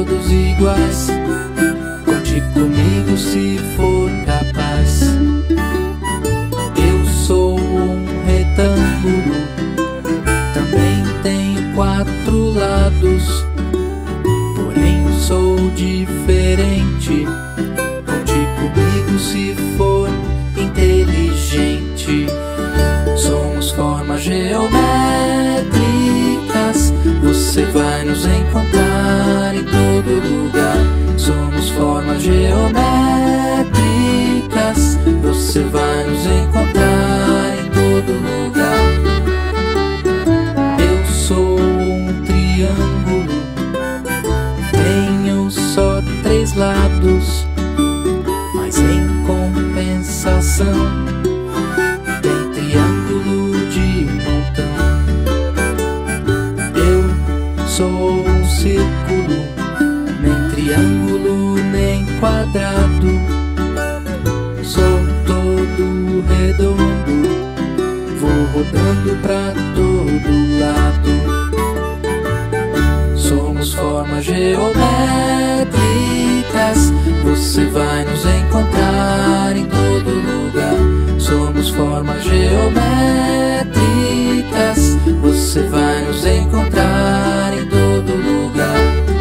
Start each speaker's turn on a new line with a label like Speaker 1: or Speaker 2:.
Speaker 1: todos iguais. Conte comigo se for capaz. Eu sou um retângulo, também tenho 4 lados, porém sou diferente. Conte comigo se for inteligente. Somos formas geométricas, você vai nos encontrar em todo lugar. Somos formas geométricas, você vai nos encontrar em todo lugar. Eu sou um triângulo, tenho só 3 lados, mas em compensação tem triângulo de montão. Eu sou um círculo, nem triângulo nem quadrado, sou todo redondo, vou rodando pra todo lado. Somos formas geométricas, você vai nos encontrar em todo lugar. Somos formas geométricas, você vai nos encontrar em todo lugar.